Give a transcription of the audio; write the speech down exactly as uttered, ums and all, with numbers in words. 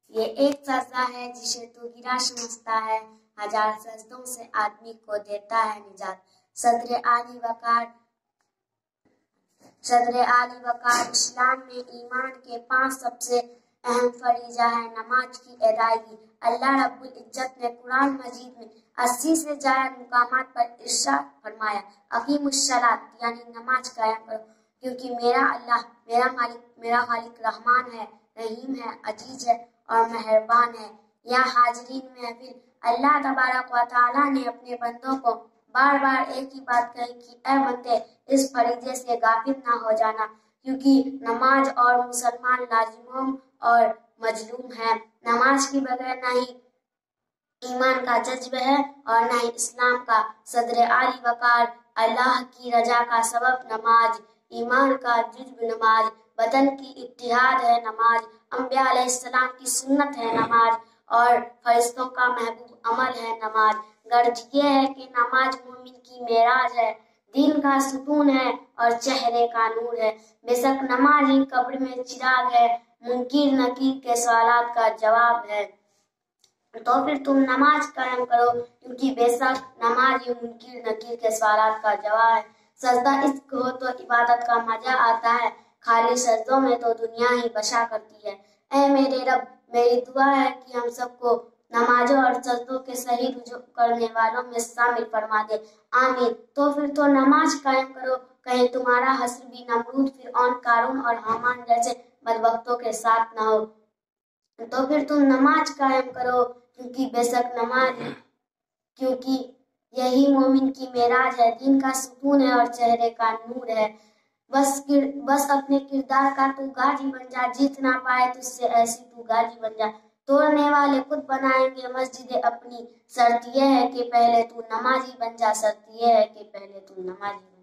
یہ ایک سجدہ ہے جسے تو گرا سمجھتا ہے، ہزار سجدوں سے آدمی کو دیتا ہے نجات۔ صدر عالی وقار صدر عالی وقار اسلام میں ایمان کے پانچ سب سے اہم فریضہ ہے نماز کی ادائیگی۔ اللہ رب العزت نے قرآن مجید میں اسی سے زائد مقامات پر ارشاد فرمایا، اقیم الصلاۃ یعنی نماز قائم کرو، کیونکہ میرا اللہ میرا مالک میرا خالق رحمان ہے، رحیم ہے، عزیز ہے اور مہربان ہے۔ یا حاضرین محفل، اللہ تبارک و تعالیٰ نے اپنے بندوں کو بار بار ایک ہی بات کہی کہ اے بندے اس فریضے سے غافل نہ ہو جانا، کیونکہ نماز اور مسلمان لازم اور مظلوم ہے۔ نماز کے بغیر نہ ہی ایمان کا جذب ہے اور نہ ہی اسلام کا۔ صدر عالی وقار اللہ کی رضا کا سبب نماز، ایمان کا جذب نماز، بدن کی اتحاد ہے نماز، انبیاء علیہ السلام کی سنت ہے نماز اور فرشتوں کا محبوب عمل ہے نماز۔ غرض یہ ہے کہ نماز مومن کی معراج ہے، دین کا ستون ہے اور چہرے کا نور ہے۔ بے شک نماز ہی قبر میں چراغ ہے، منکر نکیر کے سوالات کا جواب ہے۔ تو پھر تم نماز قائم کرو، کیونکہ بے شک نماز ہی منکر نکیر کے سوالات کا جواب ہے۔ سجدہ اس ہو تو عبادت کا مزہ آتا ہے، خالی سجدوں میں تو دنیا ہی بسا کرتی ہے۔ اے میرے رب، میری دعا ہے کہ ہم سب کو نمازوں اور سجدوں کے صحیح رجوع کرنے والوں میں شامل فرما دے، آمین۔ تو پھر تو نماز قائم کرو، کہیں تمہارا حشر بھی نمرود، فرعون، قارون اور حامان جیسے بدبختوں کے ساتھ نہ ہو۔ تو پھر تم نماز قائم کرو، کیونکہ بے شک نماز کیونکہ یہی مومن کی معراج ہے، دین کا ستون ہے اور چہرے کا نور ہے۔ بس بس اپنے کردار کا تو غازی بن جا، جیت نہ پائے تجھ سے ایسی تو غازی بن جا۔ توڑنے والے خود بنائیں گے مسجدیں اپنی، شرط یہ ہے کہ پہلے تو نمازی بن جا، شرط یہ ہے کہ پہلے تو نمازی